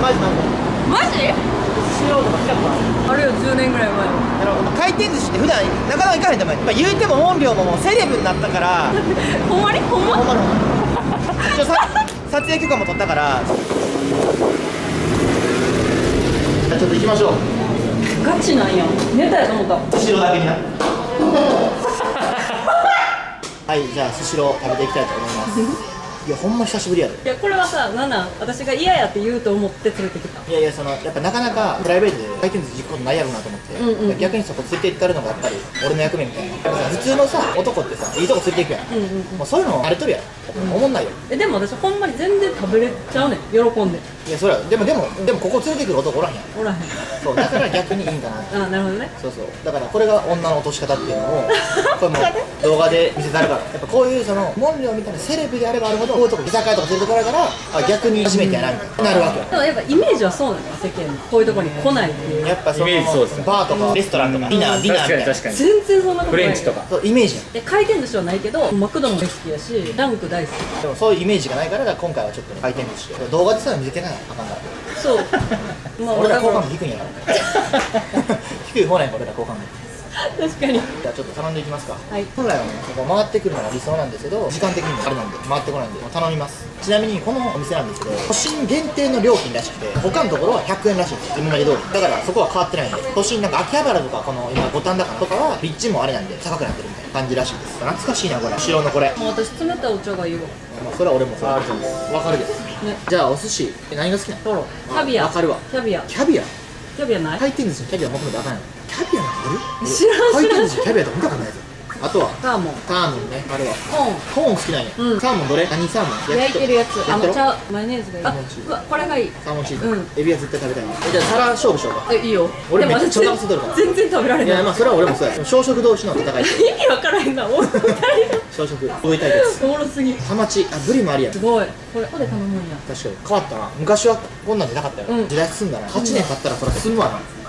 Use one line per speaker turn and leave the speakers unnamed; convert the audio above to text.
マジなんだ。
マジ？
スシローとか来たことある？
あるよ、10年ぐらい前。
回転寿司って普段なかなか行かへんと思う。まあ言うても本寮ももうセレブになったから。
ほんまに？ほんま？
ほんまの撮影許可も取ったから。じゃあちょっと行きましょう。
ガチなんや。ネタやと思った。
スシローだけにな。はい、じゃあスシロー食べていきたいと思います。いや、ほんま久しぶりやで。
いや、これはさ、私が嫌やって言うと思って連れてきた。
いやいや、やっぱなかなかプライベートで回転寿司行くことないやろうなと思って、逆にそこ連れて行ったるのがやっぱり俺の役目みたいな。やっぱさ、普通のさ、男ってさ、いいとこ連れて行くやん。もうそういうの慣れとるやん。思んないよ。
でも私ほんまに全然食べれちゃうねん、喜んで。
いや、それはでもここ連れてくる男おらんやん。
おらへん。
そうだから逆にいいんかな。
あ、なるほどね。
そうそう、だからこれが女の落とし方っていうのをこれも動画で見せたるから、やっぱこういうその門寮みたいなセレブであればあるほどこういうとこ居酒屋とか連れてこられたら、あ、逆に初めてやなみたいになるわけよ。
でもやっぱイメージはそうなのよ、世間のこういうとこに来ないっていう。
やっぱその
イメージそうですね。
バーとかレストランとかディナーみたいな、
確かに
全然そんなことない。
フレンチとか
そうイメージやん。
で、回転寿司はないけどマクドも大好きやし、ランク大好き。
でもそういうイメージがないから、今回はちょっと回転寿司で動画でさえ見せてないあかんから。
そうまあ
俺ら好感
だ
度低いんやろ。低い方なんや俺ら好感度。
確かに。
じゃあちょっと頼んでいきますか。
はい。
本来はね、ここ回ってくるのが理想なんですけど、時間的にもあれなんで回ってこないんで頼みます。ちなみにこのお店なんですけど、都心限定の料金らしくて、他のところは100円らしいんです、今まで通り。だからそこは変わってないんで、都心なんか秋葉原とかこの今五反田とかは立地もあれなんで高くなってるみたいな感じらしいです。懐かしいなこれ、白のこれ。
もう私冷たいお茶がいいわ。
まあそれは俺もそう。わかるです。
ね。
じゃあお寿司何が好きなの？
トロ、キャビア。
わかるわ。
キャビア。
キャビア
キャビアない？
回転寿司にキャビア求めてあかんやん。キャビアなんかある？
知らん
回転寿司キャビアとか見たことないぞ。あとは
サーモン。
サーモンね、あれは
コーン。
コーン好きなんや。
うん
サーモンどれ？何サーモン？
焼いてるやつ。
焼いてる
ちゃう、マヨネーズがいい。あ、うわ、これがいい。
サーモンチーズ、
うん
エビは絶対食べたいわ。じゃあ皿勝負しようか。
いいよ。
俺
でも
めっちゃお腹
私
空いてるから
全然食べられ
いや、
ない。
まあそれは俺もそうや。小食同士の戦い。
意味わからへんな。お二人
小食上対決。
おもろすぎ。
ハマチ、あ、ブリもありやん。
すごい。これ、ここで頼むんや。
確かに変わったな。昔はこんなんじゃなかったよ。
うん
時代進んだな。8年経ったらそれ進むわな。